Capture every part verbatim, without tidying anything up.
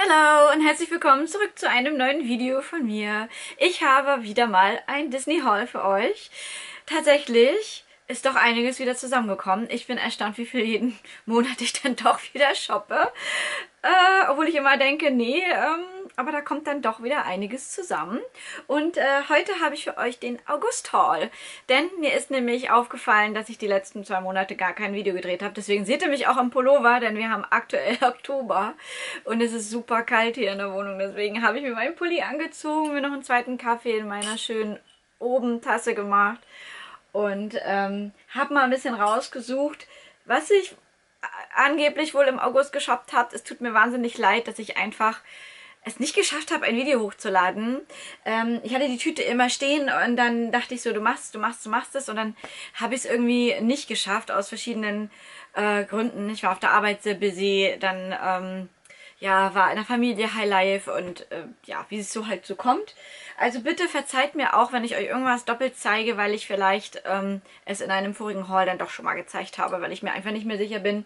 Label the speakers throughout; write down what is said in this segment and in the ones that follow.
Speaker 1: Hallo und herzlich willkommen zurück zu einem neuen Video von mir. Ich habe wieder mal ein Disney Haul für euch. Tatsächlich ist doch einiges wieder zusammengekommen. Ich bin erstaunt, wie viel jeden Monat ich dann doch wieder shoppe. Äh, obwohl ich immer denke, nee, ähm, aber da kommt dann doch wieder einiges zusammen. Und äh, heute habe ich für euch den August-Haul. Denn mir ist nämlich aufgefallen, dass ich die letzten zwei Monate gar kein Video gedreht habe. Deswegen seht ihr mich auch im Pullover, denn wir haben aktuell Oktober. Und es ist super kalt hier in der Wohnung. Deswegen habe ich mir meinen Pulli angezogen, mir noch einen zweiten Kaffee in meiner schönen Oben-Tasse gemacht. Und ähm, habe mal ein bisschen rausgesucht, was ich angeblich wohl im August geshoppt habt. Es tut mir wahnsinnig leid, dass ich einfach es nicht geschafft habe, ein Video hochzuladen. Ähm, ich hatte die Tüte immer stehen und dann dachte ich so, du machst, du machst, du machst es und dann habe ich es irgendwie nicht geschafft aus verschiedenen äh, Gründen. Ich war auf der Arbeit sehr busy, dann ähm, ja, war in der Familie Highlife und äh, ja, wie es so halt so kommt. Also bitte verzeiht mir auch, wenn ich euch irgendwas doppelt zeige, weil ich vielleicht ähm, es in einem vorigen Haul dann doch schon mal gezeigt habe, weil ich mir einfach nicht mehr sicher bin.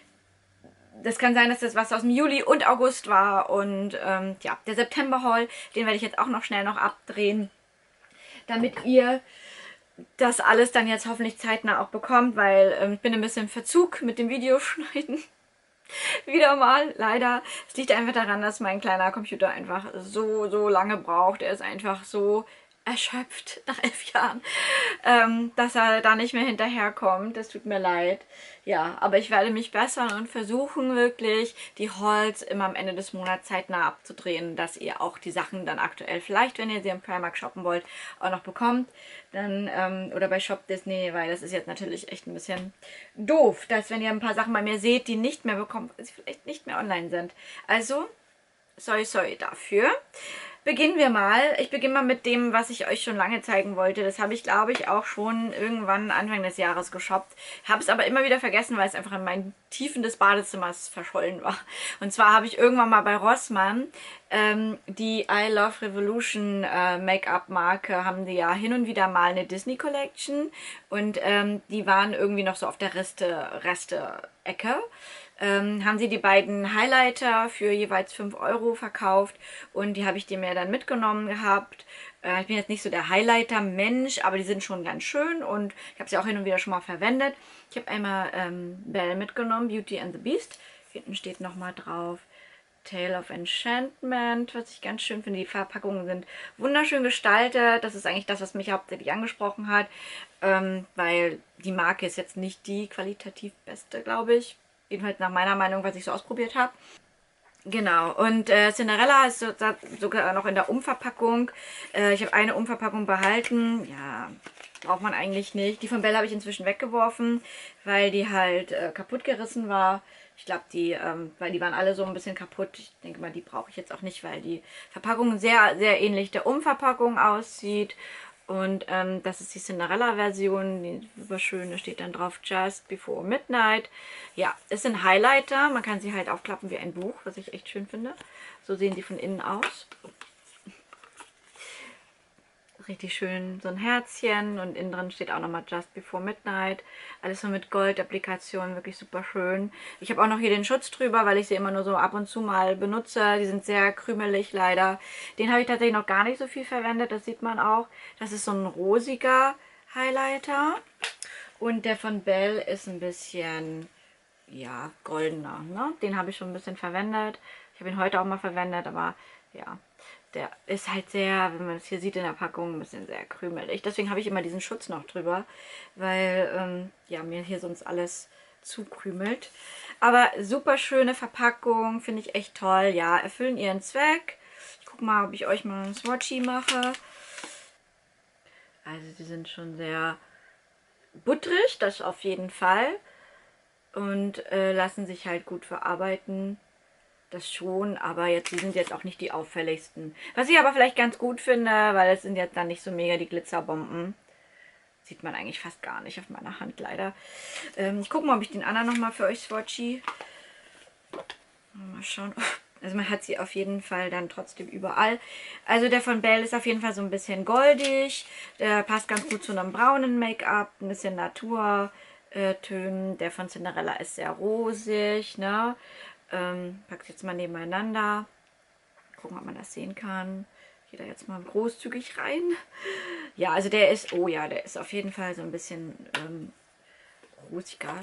Speaker 1: Das kann sein, dass das was aus dem Juli und August war. Und ähm, ja, der September-Haul, den werde ich jetzt auch noch schnell noch abdrehen, damit ihr das alles dann jetzt hoffentlich zeitnah auch bekommt, weil ähm, ich bin ein bisschen im Verzug mit dem Videoschneiden. Wieder mal, leider. Es liegt einfach daran, dass mein kleiner Computer einfach so, so lange braucht. Er ist einfach so erschöpft nach elf Jahren, ähm, dass er da nicht mehr hinterherkommt. Das tut mir leid. Ja, aber ich werde mich bessern und versuchen wirklich, die Hauls immer am Ende des Monats zeitnah abzudrehen, dass ihr auch die Sachen dann aktuell vielleicht, wenn ihr sie im Primark shoppen wollt, auch noch bekommt. Dann, ähm, oder bei Shop Disney, weil das ist jetzt natürlich echt ein bisschen doof, dass wenn ihr ein paar Sachen bei mir seht, die nicht mehr bekommt, weil sie vielleicht nicht mehr online sind. Also, sorry, sorry dafür. Beginnen wir mal. Ich beginne mal mit dem, was ich euch schon lange zeigen wollte. Das habe ich, glaube ich, auch schon irgendwann Anfang des Jahres geshoppt. Habe es aber immer wieder vergessen, weil es einfach in meinen Tiefen des Badezimmers verschollen war. Und zwar habe ich irgendwann mal bei Rossmann ähm, die I Love Revolution äh, Make-up-Marke, haben die ja hin und wieder mal eine Disney Collection. Und ähm, die waren irgendwie noch so auf der Reste, Reste-Ecke. Ähm, haben sie die beiden Highlighter für jeweils fünf Euro verkauft und die habe ich dir mir dann mitgenommen gehabt. Äh, ich bin jetzt nicht so der Highlighter-Mensch, aber die sind schon ganz schön und ich habe sie auch hin und wieder schon mal verwendet. Ich habe einmal ähm, Belle mitgenommen, Beauty and the Beast. Hinten steht nochmal drauf Tale of Enchantment, was ich ganz schön finde. Die Verpackungen sind wunderschön gestaltet. Das ist eigentlich das, was mich hauptsächlich angesprochen hat, ähm, weil die Marke ist jetzt nicht die qualitativ beste, glaube ich. Jedenfalls nach meiner Meinung, was ich so ausprobiert habe. Genau, und äh, Cinderella ist so, sogar noch in der Umverpackung. Äh, ich habe eine Umverpackung behalten. Ja, braucht man eigentlich nicht. Die von Belle habe ich inzwischen weggeworfen, weil die halt äh, kaputt gerissen war. Ich glaube, die, ähm, weil die waren alle so ein bisschen kaputt. Ich denke mal, die brauche ich jetzt auch nicht, weil die Verpackung sehr, sehr ähnlich der Umverpackung aussieht. Und ähm, das ist die Cinderella-Version, die super schön, da steht dann drauf Just Before Midnight. Ja, es sind Highlighter, man kann sie halt aufklappen wie ein Buch, was ich echt schön finde. So sehen die von innen aus. Richtig schön so ein Herzchen und innen drin steht auch nochmal Just Before Midnight. Alles so mit Gold-Applikationen, wirklich super schön. Ich habe auch noch hier den Schutz drüber, weil ich sie immer nur so ab und zu mal benutze. Die sind sehr krümelig leider. Den habe ich tatsächlich noch gar nicht so viel verwendet, das sieht man auch. Das ist so ein rosiger Highlighter. Und der von Belle ist ein bisschen, ja, goldener. Ne? Den habe ich schon ein bisschen verwendet. Ich habe ihn heute auch mal verwendet, aber ja. Der ist halt sehr, wenn man es hier sieht in der Packung, ein bisschen sehr krümelig. Deswegen habe ich immer diesen Schutz noch drüber, weil ähm, ja, mir hier sonst alles zukrümelt. Aber super schöne Verpackung, finde ich echt toll. Ja, erfüllen ihren Zweck. Ich gucke mal, ob ich euch mal ein Swatchy mache. Also die sind schon sehr butterig, das auf jeden Fall. Und äh, lassen sich halt gut verarbeiten. Das schon, aber jetzt, die sind jetzt auch nicht die auffälligsten. Was ich aber vielleicht ganz gut finde, weil es sind jetzt dann nicht so mega die Glitzerbomben. Sieht man eigentlich fast gar nicht auf meiner Hand, leider. Ähm, ich gucke mal, ob ich den anderen nochmal für euch swatchy. Mal schauen. Also man hat sie auf jeden Fall dann trotzdem überall. Also der von Belle ist auf jeden Fall so ein bisschen goldig. Der passt ganz gut zu einem braunen Make-up. Ein bisschen Naturtönen. Der von Cinderella ist sehr rosig, ne? Ähm, pack's jetzt mal nebeneinander. Gucken, ob man das sehen kann. Ich gehe da jetzt mal großzügig rein. Ja, also der ist, oh ja, der ist auf jeden Fall so ein bisschen ähm, rosiger.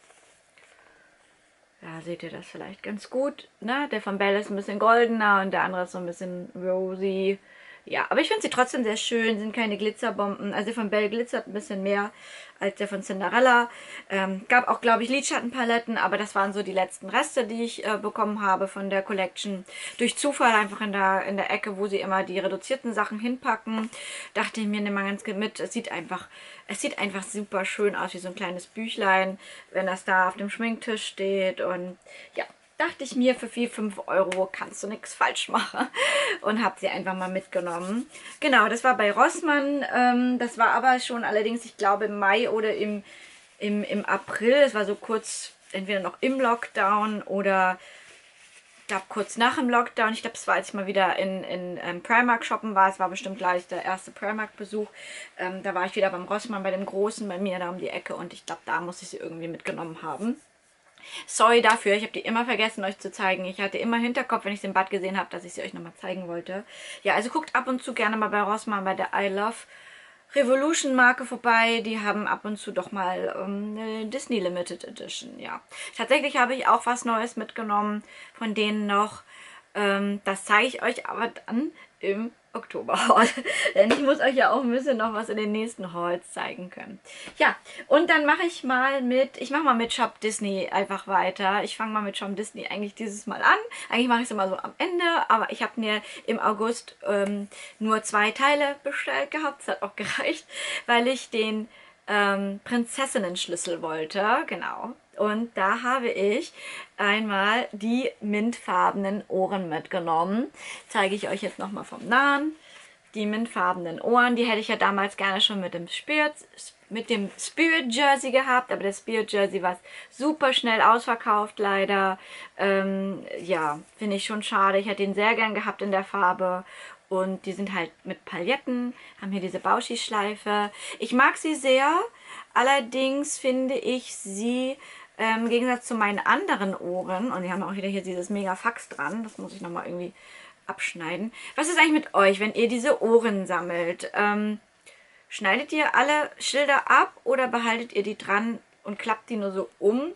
Speaker 1: Da seht ihr das vielleicht ganz gut. Ne? Der von Belle ist ein bisschen goldener und der andere ist so ein bisschen rosy. Ja, aber ich finde sie trotzdem sehr schön, sind keine Glitzerbomben. Also der von Belle glitzert ein bisschen mehr als der von Cinderella. Ähm, gab auch, glaube ich, Lidschattenpaletten, aber das waren so die letzten Reste, die ich äh, bekommen habe von der Collection. Durch Zufall einfach in der, in der Ecke, wo sie immer die reduzierten Sachen hinpacken, dachte ich mir, nimm mal ganz mit. Es sieht einfach, es sieht einfach super schön aus, wie so ein kleines Büchlein, wenn das da auf dem Schminktisch steht. Und ja, dachte ich mir, für vier, fünf Euro kannst du nichts falsch machen und habe sie einfach mal mitgenommen. Genau, das war bei Rossmann. Ähm, das war aber schon allerdings, ich glaube, im Mai oder im, im, im April. Es war so kurz, entweder noch im Lockdown oder ich glaube kurz nach dem Lockdown. Ich glaube, es war, als ich mal wieder in, in ähm, Primark shoppen war. Es war bestimmt gleich der erste Primark-Besuch. Ähm, da war ich wieder beim Rossmann, bei dem Großen, bei mir da um die Ecke. Und ich glaube, da muss ich sie irgendwie mitgenommen haben. Sorry dafür, ich habe die immer vergessen, euch zu zeigen. Ich hatte immer Hinterkopf, wenn ich sie im Bad gesehen habe, dass ich sie euch nochmal zeigen wollte. Ja, also guckt ab und zu gerne mal bei Rossmann, bei der I Love Revolution Marke vorbei. Die haben ab und zu doch mal ähm, eine Disney Limited Edition, ja. Tatsächlich habe ich auch was Neues mitgenommen, von denen noch. Ähm, das zeige ich euch aber dann im Oktober-Haul. Denn ich muss euch ja auch ein bisschen noch was in den nächsten Hauls zeigen können. Ja, und dann mache ich mal mit, ich mache mal mit Shop Disney einfach weiter. Ich fange mal mit Shop Disney eigentlich dieses Mal an. Eigentlich mache ich es immer so am Ende, aber ich habe mir im August ähm, nur zwei Teile bestellt gehabt. Das hat auch gereicht, weil ich den ähm, Prinzessinnen-Schlüssel wollte. Genau. Und da habe ich einmal die mintfarbenen Ohren mitgenommen. Zeige ich euch jetzt nochmal vom Nahen. Die mintfarbenen Ohren, die hätte ich ja damals gerne schon mit dem Spirit, mit dem Spirit Jersey gehabt, aber der Spirit Jersey war super schnell ausverkauft, leider. Ähm, ja, finde ich schon schade. Ich hätte ihn sehr gern gehabt in der Farbe. Und die sind halt mit Pailletten, haben hier diese Bauschi-Schleife. Ich mag sie sehr, allerdings finde ich sie ähm, im Gegensatz zu meinen anderen Ohren, und die haben auch wieder hier dieses mega Fax dran, das muss ich nochmal irgendwie abschneiden. Was ist eigentlich mit euch, wenn ihr diese Ohren sammelt? Ähm, schneidet ihr alle Schilder ab oder behaltet ihr die dran und klappt die nur so um,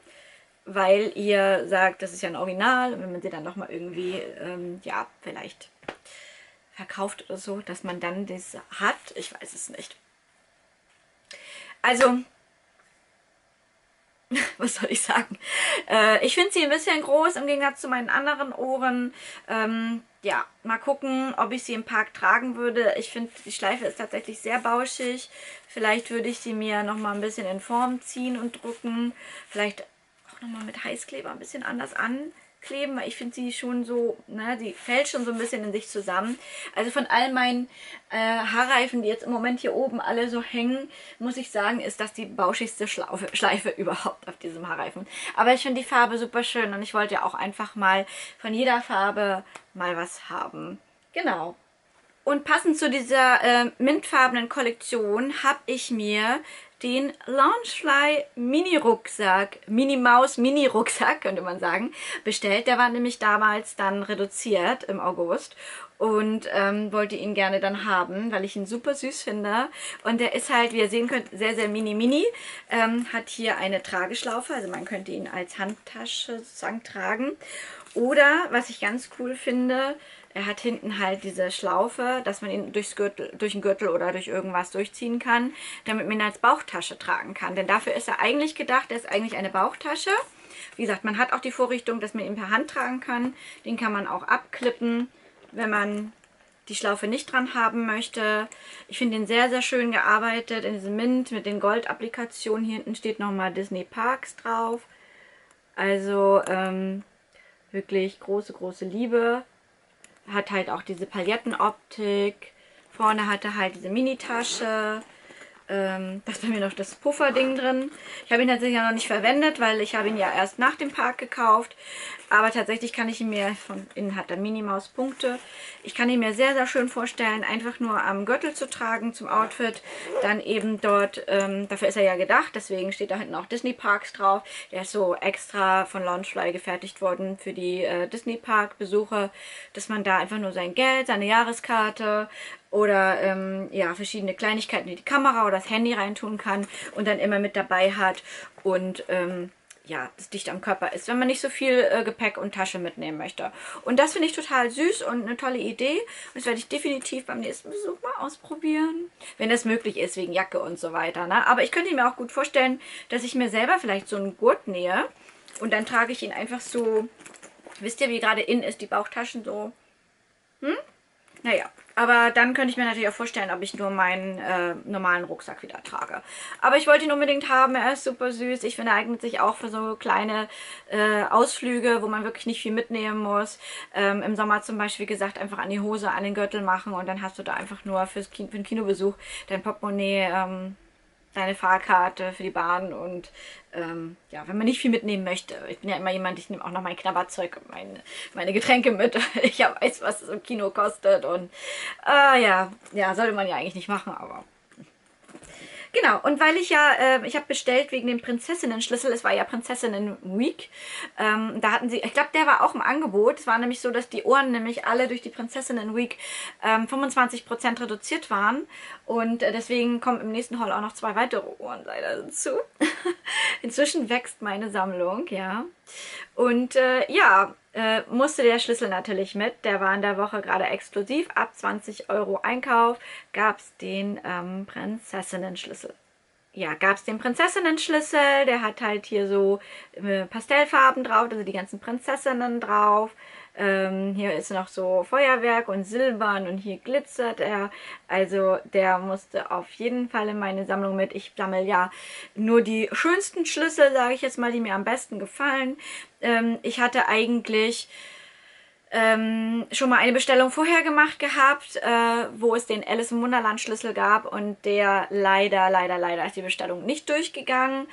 Speaker 1: weil ihr sagt, das ist ja ein Original, und wenn man sie dann nochmal irgendwie, ähm, ja, vielleicht verkauft oder so, dass man dann das hat? Ich weiß es nicht. Also, was soll ich sagen? Äh, ich finde sie ein bisschen groß im Gegensatz zu meinen anderen Ohren. Ähm, ja, mal gucken, ob ich sie im Park tragen würde. Ich finde, die Schleife ist tatsächlich sehr bauschig. Vielleicht würde ich sie mir nochmal ein bisschen in Form ziehen und drucken. Vielleicht auch nochmal mit Heißkleber ein bisschen anders ankleben, weil ich finde sie schon so, ne, sie fällt schon so ein bisschen in sich zusammen. Also von all meinen äh, Haarreifen, die jetzt im Moment hier oben alle so hängen, muss ich sagen, ist das die bauschigste Schlaufe, Schleife überhaupt auf diesem Haarreifen. Aber ich finde die Farbe super schön und ich wollte ja auch einfach mal von jeder Farbe mal was haben. Genau. Und passend zu dieser äh, mintfarbenen Kollektion habe ich mir den Loungefly Mini-Rucksack, Mini-Maus-Mini-Rucksack, könnte man sagen, bestellt. Der war nämlich damals dann reduziert im August und ähm, wollte ihn gerne dann haben, weil ich ihn super süß finde. Und der ist halt, wie ihr sehen könnt, sehr, sehr mini-mini. Ähm, hat hier eine Trageschlaufe, also man könnte ihn als Handtasche sozusagen tragen. Oder, was ich ganz cool finde, er hat hinten halt diese Schlaufe, dass man ihn durchs Gürtel, durch den Gürtel oder durch irgendwas durchziehen kann, damit man ihn als Bauchtasche tragen kann. Denn dafür ist er eigentlich gedacht, er ist eigentlich eine Bauchtasche. Wie gesagt, man hat auch die Vorrichtung, dass man ihn per Hand tragen kann. Den kann man auch abklippen, wenn man die Schlaufe nicht dran haben möchte. Ich finde ihn sehr, sehr schön gearbeitet in diesem Mint mit den Goldapplikationen. Hier hinten steht nochmal Disney Parks drauf. Also ähm, wirklich große, große Liebe. Hat halt auch diese Palettenoptik. Vorne hat er halt diese Mini-Tasche. Ähm, da ist bei mir noch das Pufferding drin. Ich habe ihn tatsächlich ja noch nicht verwendet, weil ich habe ihn ja erst nach dem Park gekauft. Aber tatsächlich kann ich ihn mir, von innen hat er Minimaus Punkte. Ich kann ihn mir sehr, sehr schön vorstellen, einfach nur am Gürtel zu tragen zum Outfit. Dann eben dort, ähm, dafür ist er ja gedacht, deswegen steht da hinten auch Disney Parks drauf. Der ist so extra von Loungefly gefertigt worden für die äh, Disney Park Besucher, dass man da einfach nur sein Geld, seine Jahreskarte oder ähm, ja, verschiedene Kleinigkeiten wie die Kamera oder das Handy reintun kann und dann immer mit dabei hat und ähm, ja, das dicht am Körper ist, wenn man nicht so viel äh, Gepäck und Tasche mitnehmen möchte. Und das finde ich total süß und eine tolle Idee. Und das werde ich definitiv beim nächsten Besuch mal ausprobieren. Wenn das möglich ist, wegen Jacke und so weiter. Ne? Aber ich könnte mir auch gut vorstellen, dass ich mir selber vielleicht so einen Gurt nähe. Und dann trage ich ihn einfach so, wisst ihr, wie gerade in ist, die Bauchtaschen so. Hm? Naja, aber dann könnte ich mir natürlich auch vorstellen, ob ich nur meinen äh, normalen Rucksack wieder trage. Aber ich wollte ihn unbedingt haben, er ist super süß. Ich finde, er eignet sich auch für so kleine äh, Ausflüge, wo man wirklich nicht viel mitnehmen muss. Ähm, Im Sommer zum Beispiel, wie gesagt, einfach an die Hose, an den Gürtel machen und dann hast du da einfach nur fürs Kino, für den Kinobesuch dein Portemonnaie, ähm, deine Fahrkarte für die Bahn und ähm, ja, wenn man nicht viel mitnehmen möchte. Ich bin ja immer jemand, ich nehme auch noch mein Knabberzeug und meine, meine Getränke mit. Ich ja weiß, was es im Kino kostet und äh, ja, ja, sollte man ja eigentlich nicht machen, aber genau, und weil ich ja, äh, ich habe bestellt wegen dem Prinzessinnen-Schlüssel, es war ja Prinzessinnen-Week, ähm, da hatten sie, ich glaube, der war auch im Angebot, es war nämlich so, dass die Ohren nämlich alle durch die Prinzessinnen-Week ähm, fünfundzwanzig Prozent reduziert waren und äh, deswegen kommen im nächsten Haul auch noch zwei weitere Ohren leider dazu. Inzwischen wächst meine Sammlung, ja. Und äh, ja, äh, musste der Schlüssel natürlich mit. Der war in der Woche gerade exklusiv. Ab zwanzig Euro Einkauf gab es den ähm, Prinzessinnen-Schlüssel. Ja, gab es den Prinzessinnen-Schlüssel. Der hat halt hier so äh, Pastellfarben drauf, also die ganzen Prinzessinnen drauf. Ähm, hier ist noch so Feuerwerk und Silbern und hier glitzert er. Also der musste auf jeden Fall in meine Sammlung mit. Ich sammle ja nur die schönsten Schlüssel, sage ich jetzt mal, die mir am besten gefallen. Ähm, ich hatte eigentlich ähm, schon mal eine Bestellung vorher gemacht gehabt, äh, wo es den Alice im Wunderland Schlüssel gab und der leider, leider, leider ist die Bestellung nicht durchgegangen.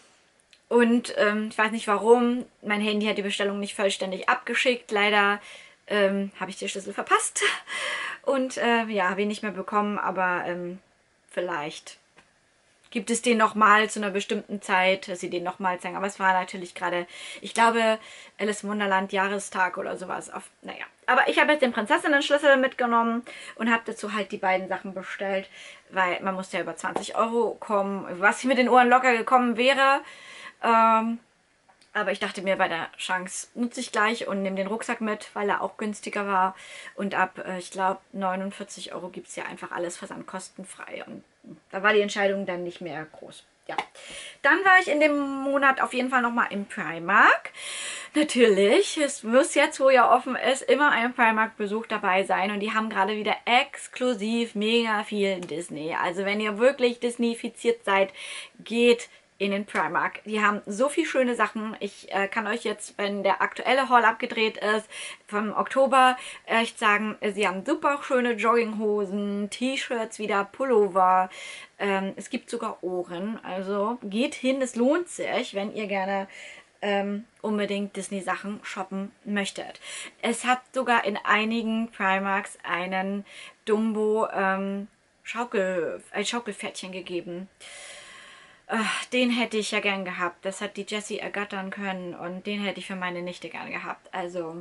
Speaker 1: Und ähm, ich weiß nicht warum, mein Handy hat die Bestellung nicht vollständig abgeschickt. Leider ähm, habe ich den Schlüssel verpasst und äh, ja, habe ihn nicht mehr bekommen, aber ähm, vielleicht gibt es den nochmal zu einer bestimmten Zeit, dass sie den nochmal zeigen. Aber es war natürlich gerade, ich glaube, Alice im Wunderland Jahrestag oder sowas. Auf, naja. Aber ich habe jetzt den Prinzessinnen-Schlüssel mitgenommen und habe dazu halt die beiden Sachen bestellt, weil man musste ja über zwanzig Euro kommen, was mit den Ohren locker gekommen wäre. Ähm, aber ich dachte mir, bei der Chance nutze ich gleich und nehme den Rucksack mit, weil er auch günstiger war. Und ab, äh, ich glaube, neunundvierzig Euro gibt es ja einfach alles versandkostenfrei. Und da war die Entscheidung dann nicht mehr groß. Ja. Dann war ich in dem Monat auf jeden Fall nochmal im Primark. Natürlich, es muss jetzt, wo ja offen ist, immer ein Primark-Besuch dabei sein. Und die haben gerade wieder exklusiv mega viel Disney. Also wenn ihr wirklich Disney-fiziert seid, geht in den Primark. Die haben so viele schöne Sachen. Ich äh, kann euch jetzt, wenn der aktuelle Haul abgedreht ist, vom Oktober, echt sagen, sie haben super schöne Jogginghosen, T-Shirts wieder, Pullover. Ähm, es gibt sogar Ohren. Also geht hin, es lohnt sich, wenn ihr gerne ähm, unbedingt Disney-Sachen shoppen möchtet. Es hat sogar in einigen Primarks einen Dumbo ähm, Schaukel, ein Schaukelpferdchen gegeben. Ach, den hätte ich ja gern gehabt. Das hat die Jessie ergattern können und den hätte ich für meine Nichte gern gehabt. Also,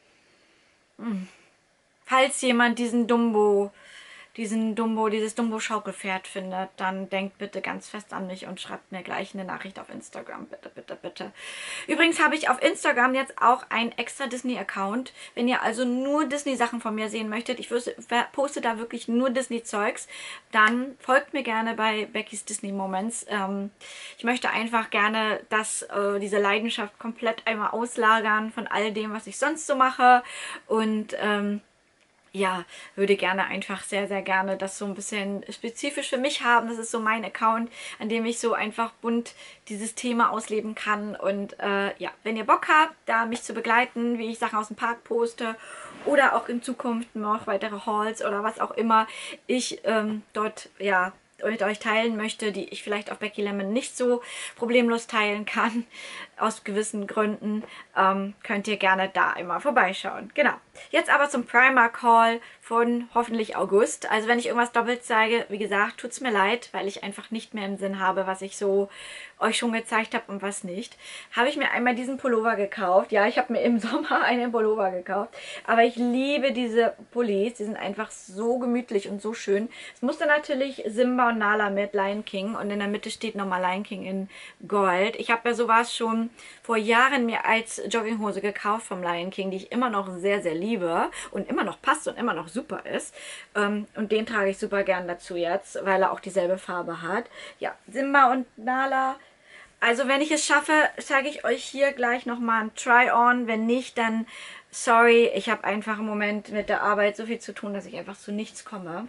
Speaker 1: mh. falls jemand diesen Dumbo, diesen Dumbo, dieses Dumbo-Schaukelpferd findet, dann denkt bitte ganz fest an mich und schreibt mir gleich eine Nachricht auf Instagram. Bitte, bitte, bitte. Übrigens habe ich auf Instagram jetzt auch einen extra Disney-Account. Wenn ihr also nur Disney-Sachen von mir sehen möchtet, ich poste da wirklich nur Disney-Zeugs, dann folgt mir gerne bei Beckys Disney Moments. Ähm, ich möchte einfach gerne, dass äh, diese Leidenschaft komplett einmal auslagern von all dem, was ich sonst so mache und ähm, ja, würde gerne einfach sehr, sehr gerne das so ein bisschen spezifisch für mich haben. Das ist so mein Account, an dem ich so einfach bunt dieses Thema ausleben kann. Und äh, ja, wenn ihr Bock habt, da mich zu begleiten, wie ich Sachen aus dem Park poste oder auch in Zukunft noch weitere Hauls oder was auch immer ich ähm, dort, ja, mit euch teilen möchte, die ich vielleicht auf Becky Lemon nicht so problemlos teilen kann, aus gewissen Gründen, ähm, könnt ihr gerne da immer vorbeischauen. Genau. Jetzt aber zum Primark Haul von hoffentlich August. Also wenn ich irgendwas doppelt zeige, wie gesagt, tut es mir leid, weil ich einfach nicht mehr im Sinn habe, was ich so euch schon gezeigt habe und was nicht. Habe ich mir einmal diesen Pullover gekauft. Ja, ich habe mir im Sommer einen Pullover gekauft. Aber ich liebe diese Pullis. Die sind einfach so gemütlich und so schön. Es musste natürlich Simba und Nala mit Lion King und in der Mitte steht nochmal Lion King in Gold. Ich habe ja sowas schon vor Jahren mir als Jogginghose gekauft vom Lion King, die ich immer noch sehr, sehr liebe und immer noch passt und immer noch super ist. Und den trage ich super gern dazu jetzt, weil er auch dieselbe Farbe hat. Ja, Simba und Nala. Also wenn ich es schaffe, zeige ich euch hier gleich nochmal ein Try-On. Wenn nicht, dann sorry, ich habe einfach im Moment mit der Arbeit so viel zu tun, dass ich einfach zu nichts komme.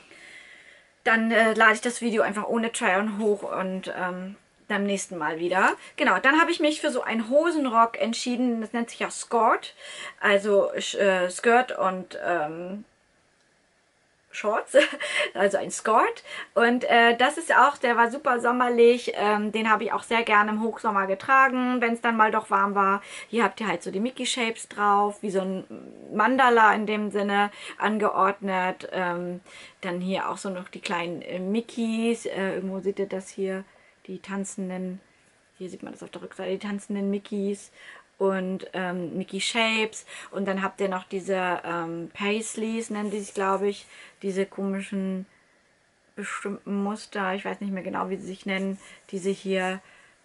Speaker 1: Dann äh, lade ich das Video einfach ohne Try-On hoch und ähm, beim nächsten Mal wieder. Genau, dann habe ich mich für so einen Hosenrock entschieden. Das nennt sich ja Skirt. Also äh, Skirt und ähm, Shorts, also ein Skirt. Und äh, das ist auch, der war super sommerlich. Ähm, den habe ich auch sehr gerne im Hochsommer getragen, wenn es dann mal doch warm war. Hier habt ihr halt so die Mickey Shapes drauf, wie so ein Mandala in dem Sinne angeordnet. Ähm, dann hier auch so noch die kleinen äh, Mickeys. Äh, irgendwo seht ihr das hier, die tanzenden, hier sieht man das auf der Rückseite, die tanzenden Mickeys. Und ähm, Mickey Shapes. Und dann habt ihr noch diese ähm, Paisleys, nennen die sich, glaube ich. Diese komischen bestimmten Muster. Ich weiß nicht mehr genau, wie sie sich nennen. Diese hier,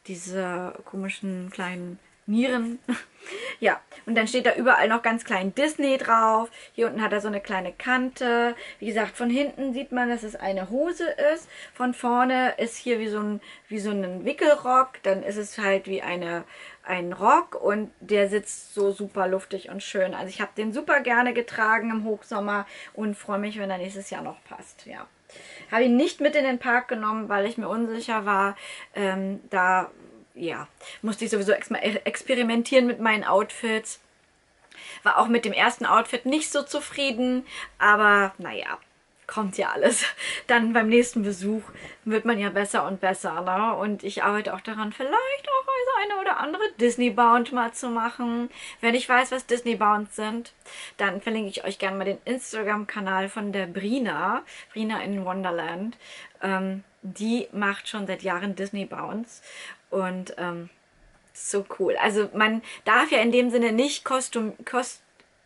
Speaker 1: diese komischen kleinen Nieren. Ja, und dann steht da überall noch ganz klein Disney drauf. Hier unten hat er so eine kleine Kante. Wie gesagt, von hinten sieht man, dass es eine Hose ist. Von vorne ist hier wie so ein, wie so ein Wickelrock. Dann ist es halt wie eine, ein Rock und der sitzt so super luftig und schön. Also ich habe den super gerne getragen im Hochsommer und freue mich, wenn er nächstes Jahr noch passt. Ja. Habe ihn nicht mit in den Park genommen, weil ich mir unsicher war, ähm, da ja, musste ich sowieso experimentieren mit meinen Outfits. War auch mit dem ersten Outfit nicht so zufrieden, aber naja, kommt ja alles. Dann beim nächsten Besuch wird man ja besser und besser, ne? Und ich arbeite auch daran, vielleicht auch so eine oder andere Disney-Bound mal zu machen. Wenn ich weiß, was Disney-Bounds sind, dann verlinke ich euch gerne mal den Instagram-Kanal von der Brina, Brina in Wonderland. Ähm, die macht schon seit Jahren Disney-Bounds und ähm, so cool. Also man darf ja in dem Sinne nicht kostüm, kost,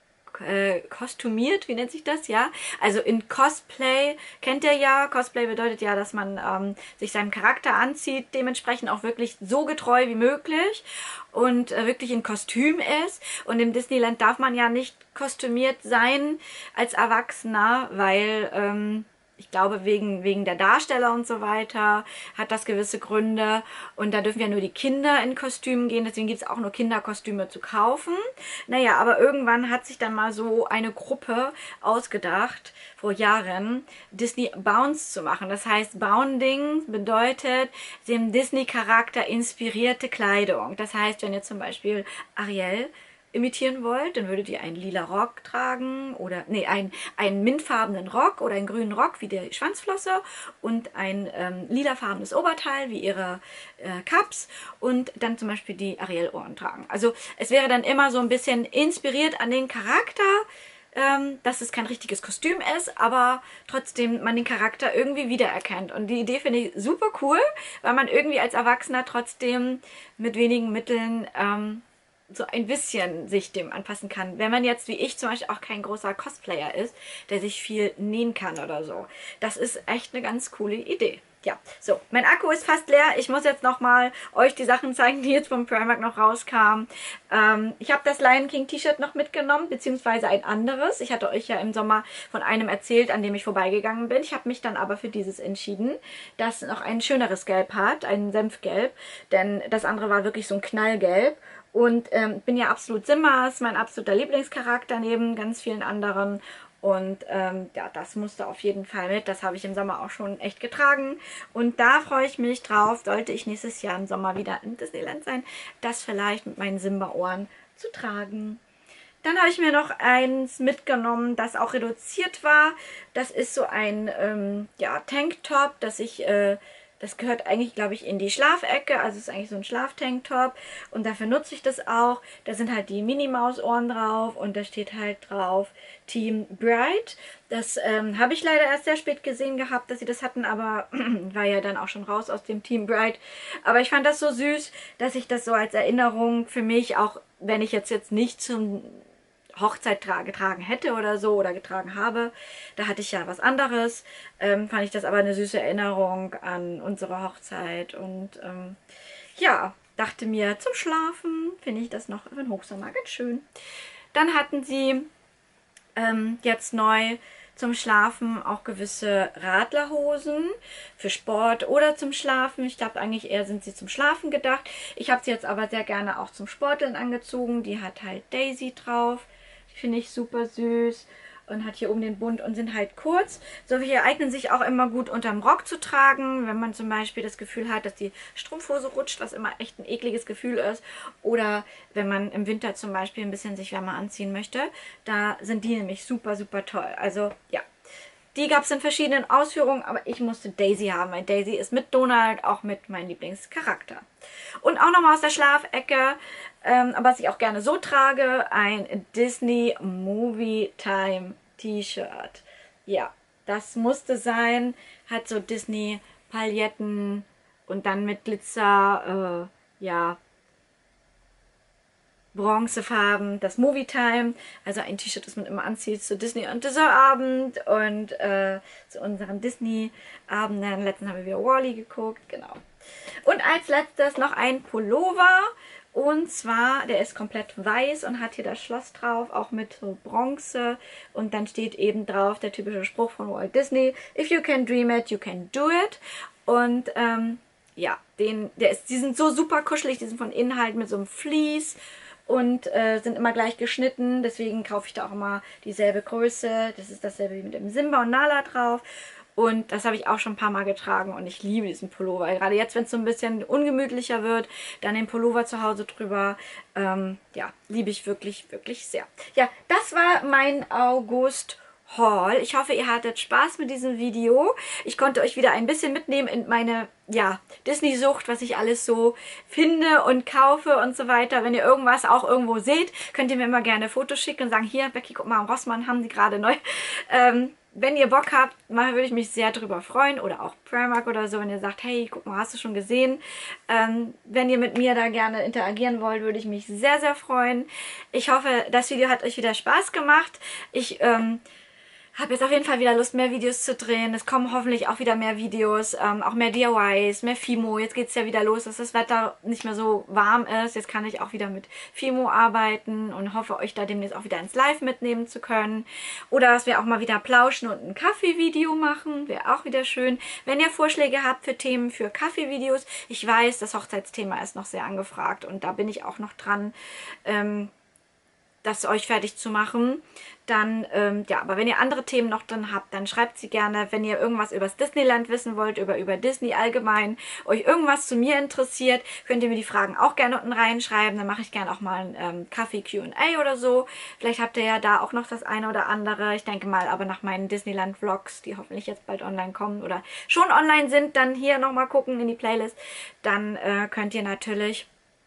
Speaker 1: äh, kostümiert, wie nennt sich das, ja? Also in Cosplay, kennt ihr ja, Cosplay bedeutet ja, dass man ähm, sich seinem Charakter anzieht, dementsprechend auch wirklich so getreu wie möglich und äh, wirklich in Kostüm ist. Und im Disneyland darf man ja nicht kostümiert sein als Erwachsener, weil ähm, ich glaube, wegen, wegen der Darsteller und so weiter hat das gewisse Gründe. Und da dürfen ja nur die Kinder in Kostümen gehen. Deswegen gibt es auch nur Kinderkostüme zu kaufen. Naja, aber irgendwann hat sich dann mal so eine Gruppe ausgedacht, vor Jahren, Disney Bounds zu machen. Das heißt, Bounding bedeutet dem Disney-Charakter inspirierte Kleidung. Das heißt, wenn ihr zum Beispiel Ariel imitieren wollt, dann würdet ihr einen lila Rock tragen oder nee, einen, einen mintfarbenen Rock oder einen grünen Rock wie die Schwanzflosse und ein ähm, lilafarbenes Oberteil wie ihre äh, Cups und dann zum Beispiel die Ariel-Ohren tragen. Also es wäre dann immer so ein bisschen inspiriert an den Charakter, ähm, dass es kein richtiges Kostüm ist, aber trotzdem man den Charakter irgendwie wiedererkennt. Und die Idee finde ich super cool, weil man irgendwie als Erwachsener trotzdem mit wenigen Mitteln ähm, so ein bisschen sich dem anpassen kann. Wenn man jetzt, wie ich zum Beispiel, auch kein großer Cosplayer ist, der sich viel nähen kann oder so. Das ist echt eine ganz coole Idee. Ja, so, mein Akku ist fast leer. Ich muss jetzt nochmal euch die Sachen zeigen, die jetzt vom Primark noch rauskamen. Ähm, ich habe das Lion King T-Shirt noch mitgenommen, beziehungsweise ein anderes. Ich hatte euch ja im Sommer von einem erzählt, an dem ich vorbeigegangen bin. Ich habe mich dann aber für dieses entschieden, das noch ein schöneres Gelb hat, ein Senfgelb, denn das andere war wirklich so ein Knallgelb. Und ähm, bin ja absolut Simba, ist mein absoluter Lieblingscharakter neben ganz vielen anderen. Und ähm, ja, das musste auf jeden Fall mit. Das habe ich im Sommer auch schon echt getragen. Und da freue ich mich drauf, sollte ich nächstes Jahr im Sommer wieder in Disneyland sein, das vielleicht mit meinen Simba-Ohren zu tragen. Dann habe ich mir noch eins mitgenommen, das auch reduziert war. Das ist so ein ähm, ja, Tanktop, das ich... Äh, Das gehört eigentlich, glaube ich, in die Schlafecke. Also es ist eigentlich so ein Schlaftanktop. Und dafür nutze ich das auch. Da sind halt die Minnie-Maus-Ohren drauf. Und da steht halt drauf Team Bright. Das ähm, habe ich leider erst sehr spät gesehen gehabt, dass sie das hatten. Aber war ja dann auch schon raus aus dem Team Bright. Aber ich fand das so süß, dass ich das so als Erinnerung für mich, auch wenn ich jetzt, jetzt nicht zum... Hochzeit tra getragen hätte oder so oder getragen habe. Da hatte ich ja was anderes. Ähm, fand ich das aber eine süße Erinnerung an unsere Hochzeit. Und ähm, ja, dachte mir, zum Schlafen finde ich das noch für den Hochsommer ganz schön. Dann hatten sie ähm, jetzt neu zum Schlafen auch gewisse Radlerhosen für Sport oder zum Schlafen. Ich glaube eigentlich eher sind sie zum Schlafen gedacht. Ich habe sie jetzt aber sehr gerne auch zum Sporteln angezogen. Die hat halt Daisy drauf. Die finde ich super süß und hat hier oben den Bund und sind halt kurz. Solche eignen sich auch immer gut unterm Rock zu tragen, wenn man zum Beispiel das Gefühl hat, dass die Strumpfhose rutscht, was immer echt ein ekliges Gefühl ist. Oder wenn man im Winter zum Beispiel ein bisschen sich wärmer anziehen möchte. Da sind die nämlich super, super toll. Also ja, die gab es in verschiedenen Ausführungen, aber ich musste Daisy haben, weil Daisy ist mit Donald auch mit meinem Lieblingscharakter. Und auch nochmal aus der Schlafecke, ähm, was ich auch gerne so trage, ein Disney Movie Time T-Shirt. Ja, das musste sein. Hat so Disney Pailletten und dann mit Glitzer, äh, ja, Bronzefarben, das Movie Time, also ein T-Shirt, das man immer anzieht zu Disney und Dessert-Abend und äh, zu unseren Disney-Abenden. Letztens haben wir wieder Wall-E geguckt, genau. Und als letztes noch ein Pullover, und zwar, der ist komplett weiß und hat hier das Schloss drauf, auch mit so Bronze, und dann steht eben drauf der typische Spruch von Walt Disney: If you can dream it, you can do it. Und ähm, ja, den, der ist, die sind so super kuschelig, die sind von innen halt mit so einem Vlies und äh, sind immer gleich geschnitten, deswegen kaufe ich da auch immer dieselbe Größe. Das ist dasselbe wie mit dem Simba und Nala drauf. Und das habe ich auch schon ein paar Mal getragen und ich liebe diesen Pullover. Gerade jetzt, wenn es so ein bisschen ungemütlicher wird, dann den Pullover zu Hause drüber. Ähm, ja, liebe ich wirklich, wirklich sehr. Ja, das war mein August Haul. Ich hoffe, ihr hattet Spaß mit diesem Video. Ich konnte euch wieder ein bisschen mitnehmen in meine, ja, Disney-Sucht, was ich alles so finde und kaufe und so weiter. Wenn ihr irgendwas auch irgendwo seht, könnt ihr mir immer gerne Fotos schicken und sagen: Hier, Becky, guck mal, am Rossmann haben die gerade neu. Ähm, wenn ihr Bock habt, würde ich mich sehr drüber freuen. Oder auch Primark oder so, wenn ihr sagt: Hey, guck mal, hast du schon gesehen? Ähm, wenn ihr mit mir da gerne interagieren wollt, würde ich mich sehr, sehr freuen. Ich hoffe, das Video hat euch wieder Spaß gemacht. Ich, ähm, habe jetzt auf jeden Fall wieder Lust, mehr Videos zu drehen. Es kommen hoffentlich auch wieder mehr Videos, ähm, auch mehr D I Ys, mehr Fimo. Jetzt geht es ja wieder los, dass das Wetter nicht mehr so warm ist. Jetzt kann ich auch wieder mit Fimo arbeiten und hoffe, euch da demnächst auch wieder ins Live mitnehmen zu können. Oder dass wir auch mal wieder plauschen und ein Kaffee-Video machen. Wäre auch wieder schön. Wenn ihr Vorschläge habt für Themen für Kaffee-Videos. Ich weiß, das Hochzeitsthema ist noch sehr angefragt und da bin ich auch noch dran, ähm, das euch fertig zu machen. Dann, ähm, ja, aber wenn ihr andere Themen noch drin habt, dann schreibt sie gerne. Wenn ihr irgendwas über das Disneyland wissen wollt, über, über Disney allgemein, euch irgendwas zu mir interessiert, könnt ihr mir die Fragen auch gerne unten reinschreiben. Dann mache ich gerne auch mal ein ähm, Kaffee-Q und A oder so. Vielleicht habt ihr ja da auch noch das eine oder andere. Ich denke mal, aber nach meinen Disneyland-Vlogs, die hoffentlich jetzt bald online kommen oder schon online sind, dann hier nochmal gucken in die Playlist. Dann äh, könnt ihr natürlich,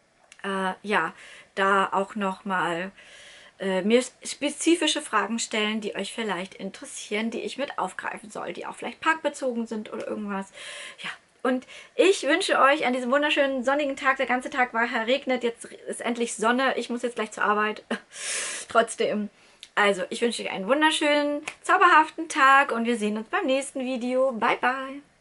Speaker 1: äh, ja, da auch nochmal Äh, mir spezifische Fragen stellen, die euch vielleicht interessieren, die ich mit aufgreifen soll, die auch vielleicht parkbezogen sind oder irgendwas. Ja, und ich wünsche euch an diesem wunderschönen sonnigen Tag, der ganze Tag war verregnet, jetzt ist endlich Sonne, ich muss jetzt gleich zur Arbeit, trotzdem. Also, ich wünsche euch einen wunderschönen, zauberhaften Tag und wir sehen uns beim nächsten Video. Bye, bye!